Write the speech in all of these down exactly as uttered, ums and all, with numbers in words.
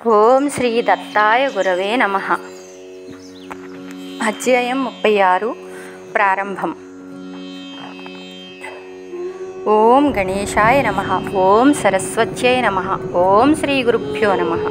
ఓం శ్రీ దత్తాయ గురవే నమః. అధ్యాయం ముప్పై ఆరు. ప్రారంభం. ఓం గణేశాయ నమః. ఓం సరస్వత్యై నమః. ఓం శ్రీ గురుభ్యో నమః.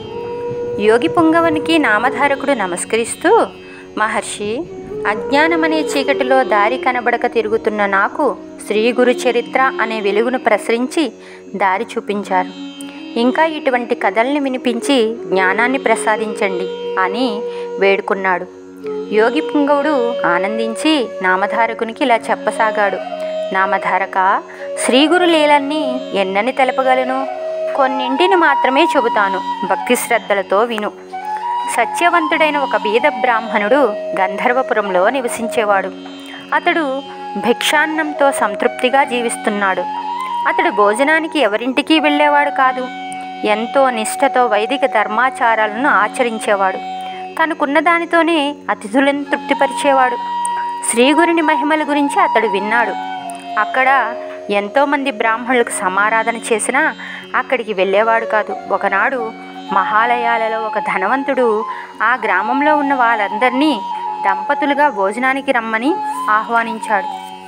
యోగి పుంగవునికి నామధారకుడు నమస్కరిస్తూ, మహర్షి, అజ్ఞానమనే చీకటిలో దారి కనబడక తిరుగుతున్న నాకు శ్రీ గురు చరిత్ర అనే వెలుగును ప్రసరించి దారి చూపించారు. ఇంకా ఇటువంటి కథల్ని వినిపించి జ్ఞానాన్ని ప్రసాదించండి అని వేడుకున్నాడు. యోగి పుంగవుడు ఆనందించి నామధారకునికి ఇలా చెప్పసాగాడు. నామధారక, శ్రీగురు లీలన్నీ ఎన్నని తెలపగలను? కొన్నింటిని మాత్రమే చెబుతాను, భక్తి శ్రద్ధలతో విను. సత్యవంతుడైన ఒక బీద బ్రాహ్మణుడు గంధర్వపురంలో నివసించేవాడు. అతడు భిక్షాన్నంతో సంతృప్తిగా జీవిస్తున్నాడు. అతడు భోజనానికి ఎవరింటికి వెళ్ళేవాడు కాదు. ఎంతో నిష్ఠతో వైదిక ధర్మాచారాలను ఆచరించేవాడు. తనకున్న దానితోనే అతిథులను తృప్తిపరిచేవాడు. శ్రీగురుని మహిమల గురించి అతడు విన్నాడు. అక్కడ ఎంతోమంది బ్రాహ్మణులకు సమారాధన చేసినా అక్కడికి వెళ్ళేవాడు కాదు. ఒకనాడు మహాలయాలలో ఒక ధనవంతుడు ఆ గ్రామంలో ఉన్న వాళ్ళందరినీ దంపతులుగా భోజనానికి రమ్మని ఆహ్వానించాడు.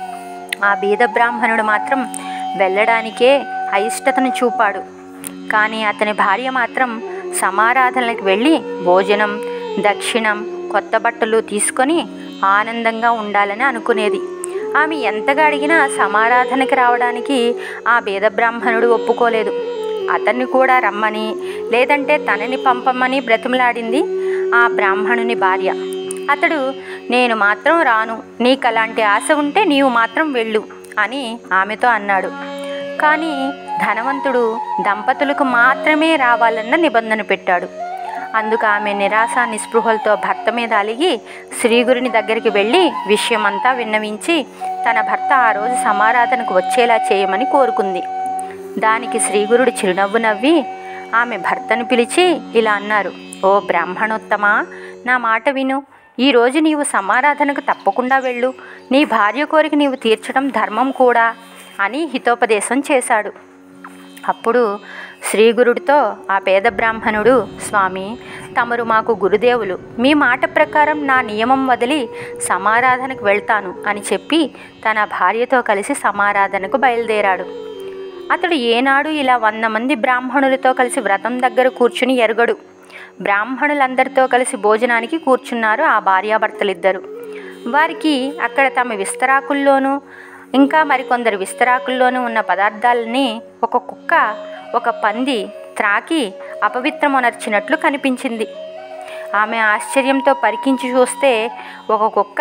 ఆ బీద బ్రాహ్మణుడు మాత్రం వెళ్ళడానికే అయిష్టతను చూపాడు. కానీ అతని భార్య మాత్రం సమారాధనలకు వెళ్ళి భోజనం, దక్షిణం, కొత్త బట్టలు తీసుకొని ఆనందంగా ఉండాలని అనుకునేది. ఆమె ఎంతగా అడిగినా సమారాధనకి రావడానికి ఆ బీద బ్రాహ్మణుడు ఒప్పుకోలేదు. అతన్ని కూడా రమ్మని, లేదంటే తనని పంపమని బ్రతిమలాడింది ఆ బ్రాహ్మణుని భార్య. అతడు, నేను మాత్రం రాను, నీకు అలాంటి ఆశ ఉంటే నీవు మాత్రం వెళ్ళు అని ఆమెతో అన్నాడు. కానీ ధనవంతుడు దంపతులకు మాత్రమే రావాలన్న నిబంధన పెట్టాడు. అందుకు ఆమె నిరాశ నిస్పృహలతో భర్త మీద అలిగి శ్రీగురుని దగ్గరికి వెళ్ళి విషయమంతా విన్నవించి తన భర్త ఆ రోజు సమారాధనకు వచ్చేలా చేయమని కోరుకుంది. దానికి శ్రీగురుడు చిరునవ్వు నవ్వి ఆమె భర్తను పిలిచి ఇలా అన్నారు. ఓ బ్రాహ్మణోత్తమా, నా మాట విను. ఈరోజు నీవు సమారాధనకు తప్పకుండా వెళ్ళు. నీ భార్య కోరిక నీవు తీర్చడం ధర్మం కూడా అని హితోపదేశం చేశాడు. అప్పుడు శ్రీగురుడితో ఆ పేద బ్రాహ్మణుడు, స్వామి, తమరు మాకు గురుదేవులు, మీ మాట ప్రకారం నా నియమం వదిలి సమారాధనకు వెళ్తాను అని చెప్పి తన భార్యతో కలిసి సమారాధనకు బయలుదేరాడు. అతడు ఏనాడు ఇలా వంద మంది బ్రాహ్మణులతో కలిసి వ్రతం దగ్గర కూర్చుని ఎరగడు. బ్రాహ్మణులందరితో కలిసి భోజనానికి కూర్చున్నారు ఆ భార్యాభర్తలిద్దరు. వారికి అక్కడ తమ విస్తరాకుల్లోనూ ఇంకా మరికొందరు విస్తరాకుల్లోనూ ఉన్న పదార్థాలని ఒక కుక్క, ఒక పంది త్రాకి అపవిత్రమునర్చినట్లు కనిపించింది. ఆమె ఆశ్చర్యంతో పరికించి చూస్తే ఒక కుక్క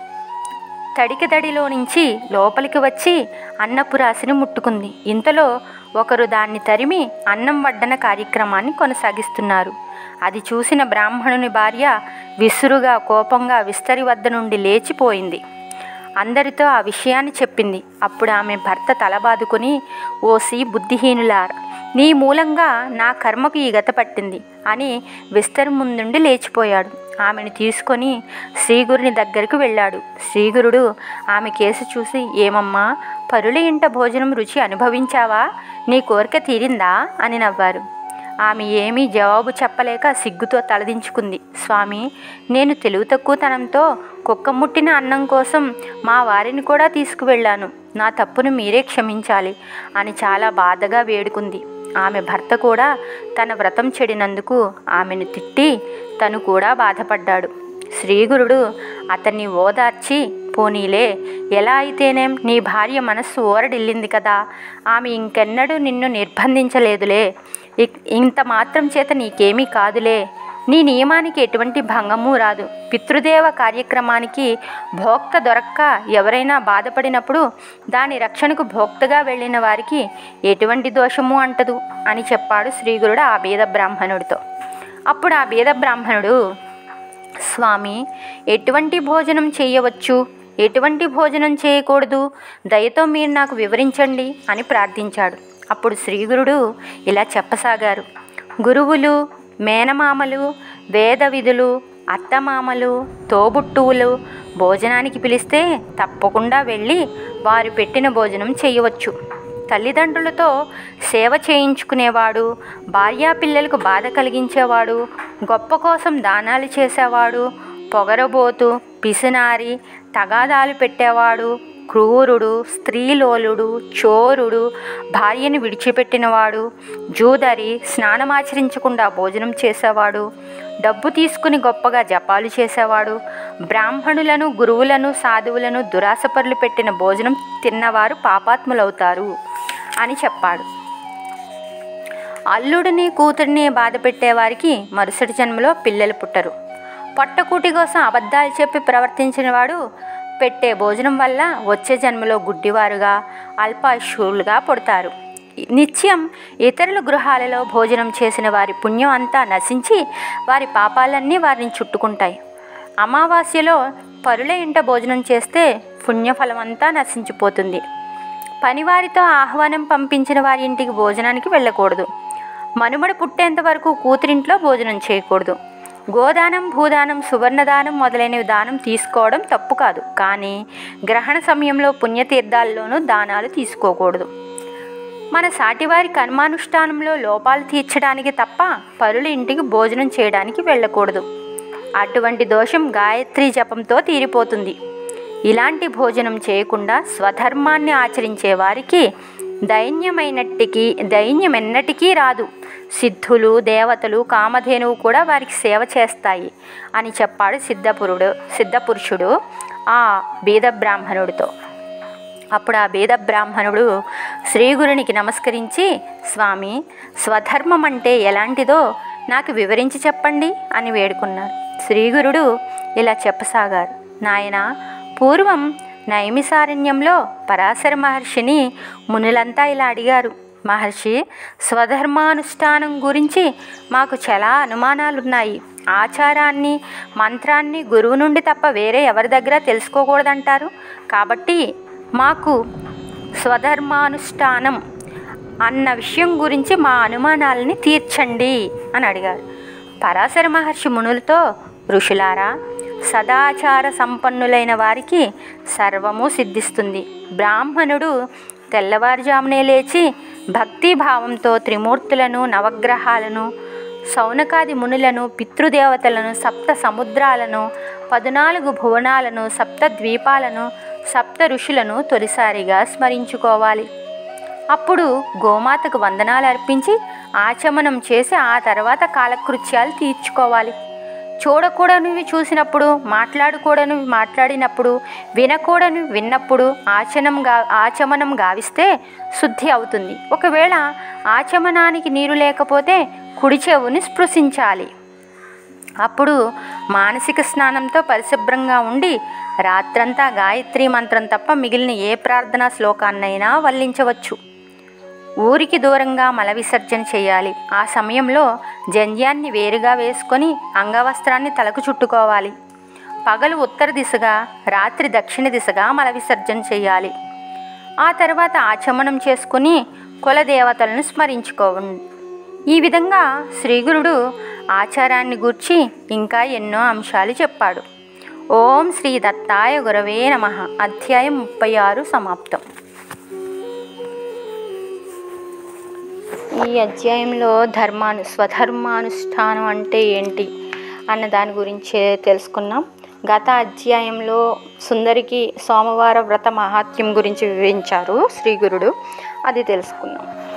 తడికిదడిలో నుంచి లోపలికి వచ్చి అన్నపు రాశిని ముట్టుకుంది. ఇంతలో ఒకరు దాన్ని తరిమి అన్నం వడ్డన కార్యక్రమాన్ని కొనసాగిస్తున్నారు. అది చూసిన బ్రాహ్మణుని భార్య విసురుగా కోపంగా విస్తరి వద్ద నుండి లేచిపోయింది. అందరితో ఆ విషయాన్ని చెప్పింది. అప్పుడు ఆమె భర్త తలబాదుకుని, ఓసి బుద్ధిహీనులారా, నీ మూలంగా నా కర్మకు ఈ గత పట్టింది అని విస్తరి ముందుండి లేచిపోయాడు. ఆమెను తీసుకొని శ్రీగురుని దగ్గరకు వెళ్ళాడు. శ్రీగురుడు ఆమె కేసు చూసి, ఏమమ్మా, పరుల ఇంట భోజనం రుచి అనుభవించావా? నీ కోరిక తీరిందా అని నవ్వారు. ఆమె ఏమీ జవాబు చెప్పలేక సిగ్గుతో తలదించుకుంది. స్వామి, నేను తెలివి తక్కువతనంతో కుక్క ముట్టిన అన్నం కోసం మా వారిని కూడా తీసుకువెళ్ళాను. నా తప్పును మీరే క్షమించాలి అని చాలా బాధగా వేడుకుంది. ఆమె భర్త కూడా తన వ్రతం చెడినందుకు ఆమెను తిట్టి తను కూడా బాధపడ్డాడు. శ్రీగురుడు అతన్ని ఓదార్చి, పోనీలే, ఎలా అయితేనేం నీ భార్య మనస్సు ఓరడిల్లింది కదా, ఆమె ఇంకెన్నడూ నిన్ను నిర్బంధించలేదులే, ఇంత మాత్రం చేత నీకేమీ కాదులే, నీ నియమానికి ఎటువంటి భంగము రాదు. పితృదేవ కార్యక్రమానికి భోక్త దొరక్క ఎవరైనా బాధపడినప్పుడు దాని రక్షణకు భోక్తగా వెళ్ళిన వారికి ఎటువంటి దోషము అంటదు అని చెప్పాడు శ్రీగురుడు ఆ బీద బ్రాహ్మణుడితో. అప్పుడు ఆ బీద బ్రాహ్మణుడు, స్వామి, ఎటువంటి భోజనం చేయవచ్చు, ఎటువంటి భోజనం చేయకూడదు, దయతో మీరు నాకు వివరించండి అని ప్రార్థించాడు. అప్పుడు శ్రీగురుడు ఇలా చెప్పసాగారు. గురువులు, మేనమామలు, వేద విధులు, అత్తమామలు, తోబుట్టువులు భోజనానికి పిలిస్తే తప్పకుండా వెళ్ళి వారు పెట్టిన భోజనం చేయవచ్చు. తల్లిదండ్రులతో సేవ చేయించుకునేవాడు, భార్యా పిల్లలకు బాధ కలిగించేవాడు, గొప్ప కోసం దానాలు చేసేవాడు, పొగరబోతు, పిసినారి, తగాదాలు పెట్టేవాడు, క్రూరుడు, స్త్రీలోలుడు, చోరుడు, భార్యను విడిచిపెట్టినవాడు, జూదరి, స్నానమాచరించకుండా భోజనం చేసేవాడు, డబ్బు తీసుకుని గొప్పగా జపాలు చేసేవాడు, బ్రాహ్మణులను, గురువులను, సాధువులను దురాశపరులు పెట్టిన భోజనం తిన్నవారు పాపాత్ములవుతారు అని చెప్పాడు. అల్లుడిని, కూతురిని బాధ పెట్టేవారికి మరుసటి జన్మలో పిల్లలు పుట్టరు. పొట్టకూటి కోసం అబద్ధాలు చెప్పి ప్రవర్తించిన వాడు పెట్టే భోజనం వల్ల వచ్చే జన్మలో గుడ్డివారుగా, అల్పాయుష్యులుగా పుడతారు. నిత్యం ఇతరుల గృహాలలో భోజనం చేసిన వారి పుణ్యం అంతా నశించి వారి పాపాలన్నీ వారిని చుట్టుకుంటాయి. అమావాస్యలో పరుల ఇంట భోజనం చేస్తే పుణ్యఫలం అంతా నశించిపోతుంది. పనివారితో ఆహ్వానం పంపించిన వారి ఇంటికి భోజనానికి వెళ్ళకూడదు. మనుమడు పుట్టేంత వరకు కూతురింట్లో భోజనం చేయకూడదు. గోదానం, భూదానం, సువర్ణదానం మొదలైనవి దానం తీసుకోవడం తప్పు కాదు, కానీ గ్రహణ సమయంలో పుణ్యతీర్థాల్లోనూ దానాలు తీసుకోకూడదు. మన సాటివారి కర్మానుష్ఠానంలో లోపాలు తీర్చడానికి తప్ప పరుల ఇంటికి భోజనం చేయడానికి వెళ్ళకూడదు. అటువంటి దోషం గాయత్రీ జపంతో తీరిపోతుంది. ఇలాంటి భోజనం చేయకుండా స్వధర్మాన్ని ఆచరించే వారికి దైన్యమైనట్టికి దైన్యమెన్నటికీ రాదు. సిద్ధులు, దేవతలు, కామధేనువు కూడా వారికి సేవ చేస్తాయి అని చెప్పాడు సిద్ధపురుడు సిద్ధపురుషుడు ఆ బీద బ్రాహ్మణుడితో. అప్పుడు ఆ బీద బ్రాహ్మణుడు శ్రీగురునికి నమస్కరించి, స్వామి, స్వధర్మం అంటే ఎలాంటిదో నాకు వివరించి చెప్పండి అని వేడుకున్నారు. శ్రీగురుడు ఇలా చెప్పసాగారు. నాయనా, పూర్వం నైమిసారణ్యంలో పరాశర మహర్షిని మునులంతా ఇలా అడిగారు. మహర్షి, స్వధర్మానుష్ఠానం గురించి మాకు చాలా అనుమానాలున్నాయి. ఆచారాన్ని, మంత్రాన్ని గురువు నుండి తప్ప వేరే ఎవరి దగ్గర తెలుసుకోకూడదంటారు. కాబట్టి మాకు స్వధర్మానుష్ఠానం అన్న విషయం గురించి మా అనుమానాలని తీర్చండి అని అడిగారు. పరాశర మహర్షి మునులతో, ఋషులారా, సదాచార సంపన్నులైన వారికి సర్వము సిద్ధిస్తుంది. బ్రాహ్మణుడు తెల్లవారుజామునే లేచి భక్తిభావంతో త్రిమూర్తులను, నవగ్రహాలను, సౌనకాది మునులను, పితృదేవతలను, సప్త సముద్రాలను, పద్నాలుగు భువనాలను, సప్త ద్వీపాలను, సప్త ఋషులను తొలిసారిగా స్మరించుకోవాలి. అప్పుడు గోమాతకు వందనాలు అర్పించి ఆచమనం చేసి ఆ తర్వాత కాలకృత్యాలు తీర్చుకోవాలి. చూడకూడనివి చూసినప్పుడు, మాట్లాడకూడనివి మాట్లాడినప్పుడు, వినకూడనివి విన్నప్పుడు ఆచనం గా ఆచమనం గావిస్తే శుద్ధి అవుతుంది. ఒకవేళ ఆచమనానికి నీరు లేకపోతే కుడి చెవుని స్పృశించాలి. అప్పుడు మానసిక స్నానంతో పరిశుభ్రంగా ఉండి రాత్రంతా గాయత్రీ మంత్రం తప్ప మిగిలిన ఏ ప్రార్థనా శ్లోకాన్నైనా వల్లించవచ్చు. ఊరికి దూరంగా మల విసర్జన చేయాలి. ఆ సమయంలో జంధ్యాన్ని వేరుగా వేసుకొని అంగవస్త్రాన్ని తలకు చుట్టుకోవాలి. పగలు ఉత్తర దిశగా, రాత్రి దక్షిణ దిశగా మల విసర్జన చేయాలి. ఆ తర్వాత ఆచమనం చేసుకుని కులదేవతలను స్మరించుకోవాలి. ఈ విధంగా శ్రీగురుడు ఆచారాన్ని గూర్చి ఇంకా ఎన్నో అంశాలు చెప్పాడు. ఓం శ్రీ దత్తాయ గురవే నమః. అధ్యాయం ముప్పై ఆరు సమాప్తం. ఈ అధ్యాయంలో ధర్మాను స్వధర్మానుష్ఠానం అంటే ఏంటి అన్న దాని గురించి తెలుసుకున్నాం. గత అధ్యాయంలో సుందరికి సోమవార వ్రత మహాత్మ్యం గురించి వివరించారు శ్రీగురుడు, అది తెలుసుకున్నాం.